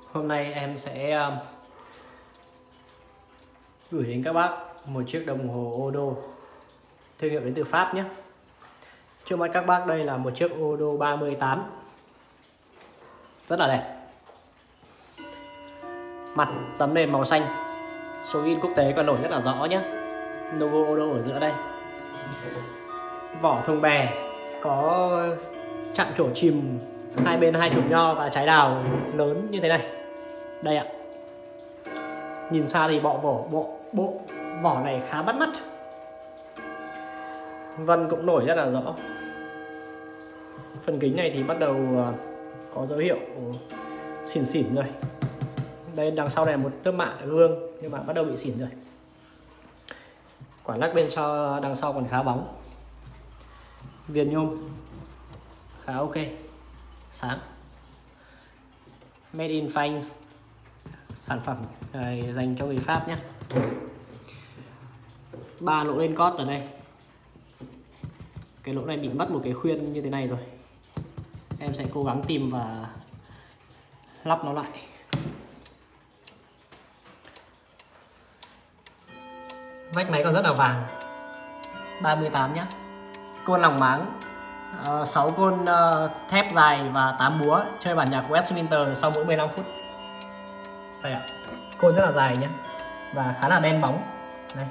Hôm nay em sẽ gửi đến các bác một chiếc đồng hồ Odo thương hiệu đến từ Pháp nhé. Trước mắt các bác đây là một chiếc Odo 38, rất là đẹp. Mặt tấm nền màu xanh, số in quốc tế còn nổi rất là rõ nhé. Logo Odo ở giữa đây. Vỏ thùng bè có chạm trổ chìm hai bên, hai chùm nho và trái đào lớn như thế này. Đây ạ. Nhìn xa thì bộ vỏ này khá bắt mắt. Vân cũng nổi rất là rõ. Phần kính này thì bắt đầu có dấu hiệu xỉn xỉn rồi. Đây đằng sau này một lớp mạ gương nhưng mà bắt đầu bị xỉn rồi. Quả lắc bên sau đằng sau còn khá bóng. Viền nhôm khá ok, sáng. Made in France, sản phẩm này dành cho người Pháp nhé. 3 lỗ lên cót ở đây. Cái lỗ này bị mất một cái khuyên như thế này rồi. Em sẽ cố gắng tìm và lắp nó lại. Vách máy còn rất là vàng. 38 nhé. Côn lòng máng 6 côn thép dài và 8 búa, chơi bản nhạc Westminster sau mỗi 15 phút. Đây ạ. Côn rất là dài nhé. Và khá là đen bóng. Đây.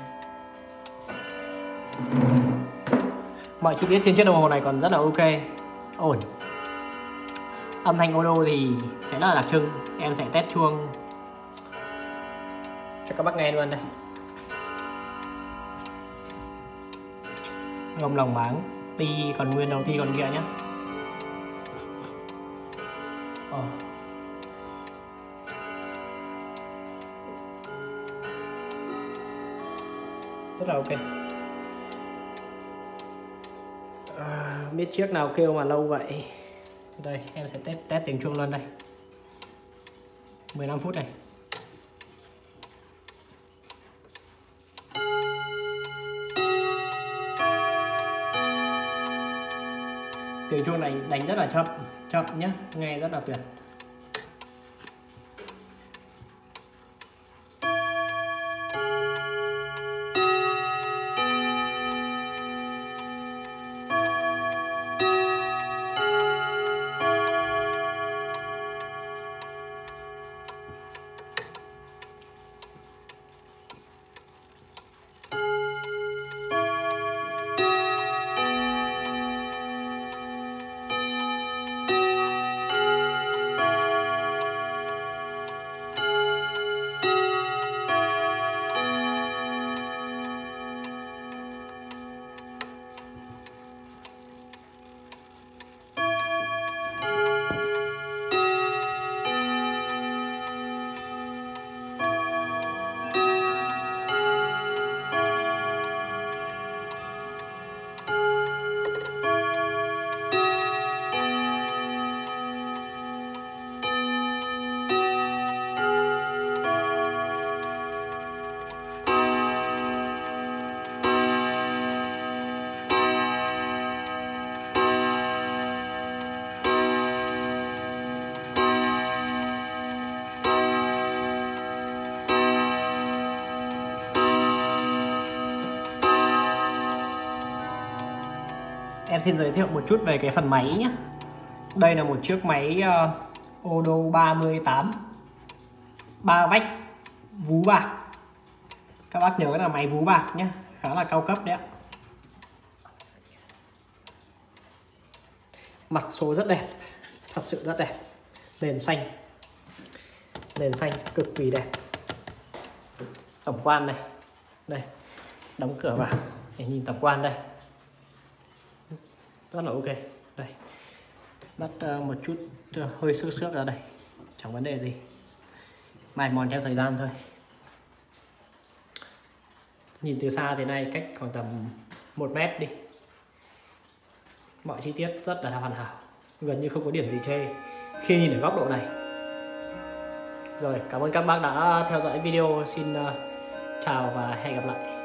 Mọi chi tiết trên chiếc đồng hồ này còn rất là ok, ổn. Âm thanh Odo thì sẽ rất là đặc trưng. Em sẽ test chuông cho các bác nghe luôn đây. Gông lòng máng ti còn nguyên, đầu ti còn kia nhé. Rất là ok. Biết chiếc nào kêu mà lâu vậy. Đây em sẽ test tiếng chuông luôn đây. 15 phút này. Tiếng chuông này đánh rất là chậm nhé, nghe rất là tuyệt. Em xin giới thiệu một chút về cái phần máy nhé. Đây là một chiếc máy Odo 38, 3 vách vú bạc. Các bác nhớ là máy vú bạc nhé, khá là cao cấp đấy ạ. Mặt số rất đẹp, thật sự rất đẹp. Nền xanh cực kỳ đẹp. Tổng quan này, đây, đóng cửa vào để nhìn tổng quan đây. Rất là ok. Đây, bắt một chút hơi xước ra đây, chẳng vấn đề gì, mài mòn theo thời gian thôi. Nhìn từ xa thế này, cách khoảng tầm 1 mét đi, mọi chi tiết rất là hoàn hảo, gần như không có điểm gì chê khi nhìn ở góc độ này. Rồi, cảm ơn các bác đã theo dõi video. Xin chào và hẹn gặp lại.